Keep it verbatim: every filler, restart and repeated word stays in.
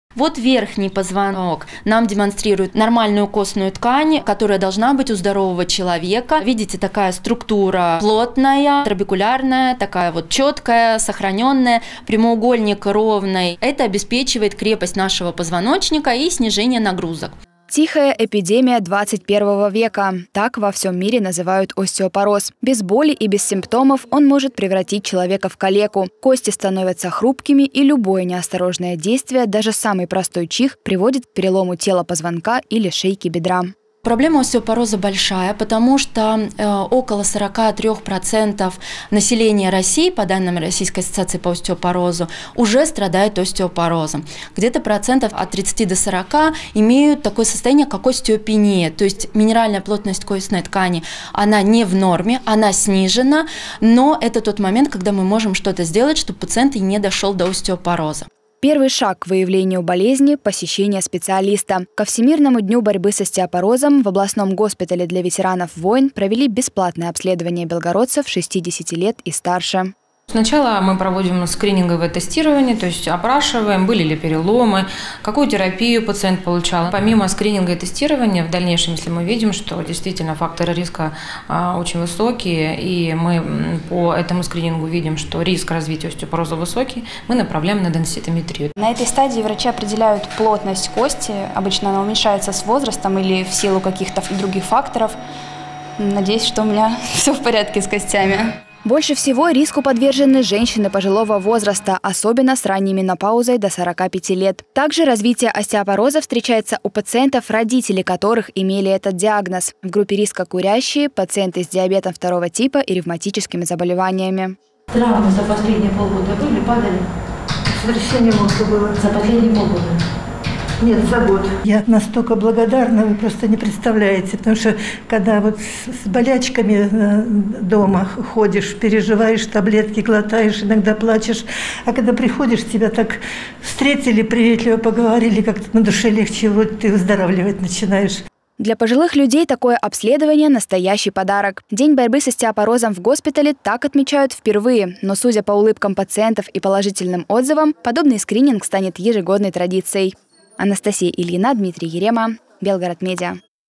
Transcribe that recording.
Вот верхний позвонок нам демонстрирует нормальную костную ткань, которая должна быть у здорового человека. Видите, такая структура плотная, трабекулярная, такая вот четкая, сохраненная, прямоугольник ровный. Это обеспечивает крепость нашего позвоночника и снижение нагрузок. Тихая эпидемия двадцать первого века. Так во всем мире называют остеопороз. Без боли и без симптомов он может превратить человека в калеку. Кости становятся хрупкими, и любое неосторожное действие, даже самый простой чих, приводит к перелому тела позвонка или шейки бедра. Проблема остеопороза большая, потому что э, около сорока трёх процентов населения России, по данным Российской ассоциации по остеопорозу, уже страдает остеопорозом. Где-то процентов от тридцати до сорока имеют такое состояние, как остеопения, то есть минеральная плотность костной ткани, она не в норме, она снижена, но это тот момент, когда мы можем что-то сделать, чтобы пациент и не дошел до остеопороза. Первый шаг к выявлению болезни – посещение специалиста. Ко Всемирному дню борьбы с остеопорозом в областном госпитале для ветеранов войн провели бесплатное обследование белгородцев шестидесяти лет и старше. Сначала мы проводим скрининговое тестирование, то есть опрашиваем, были ли переломы, какую терапию пациент получал. Помимо скрининга и тестирования, в дальнейшем, если мы видим, что действительно факторы риска очень высокие, и мы по этому скринингу видим, что риск развития остеопороза высокий, мы направляем на денситометрию. На этой стадии врачи определяют плотность кости. Обычно она уменьшается с возрастом или в силу каких-то других факторов. Надеюсь, что у меня все в порядке с костями. Больше всего риску подвержены женщины пожилого возраста, особенно с ранней менопаузой до сорока пяти лет. Также развитие остеопороза встречается у пациентов, родители которых имели этот диагноз. В группе риска курящие, пациенты с диабетом второго типа и ревматическими заболеваниями. Травмы за последние полгода были, падали? Сотрясение мозга было за последние полгода. Нет, за год. Я настолько благодарна, вы просто не представляете, потому что когда вот с болячками дома ходишь, переживаешь, таблетки глотаешь, иногда плачешь, а когда приходишь, тебя так встретили, приветливо поговорили, как-то на душе легче, вот ты выздоравливать начинаешь. Для пожилых людей такое обследование – настоящий подарок. День борьбы с остеопорозом в госпитале так отмечают впервые. Но, судя по улыбкам пациентов и положительным отзывам, подобный скрининг станет ежегодной традицией. Анастасия Ильина, Дмитрий Ерема, Белгород Медиа.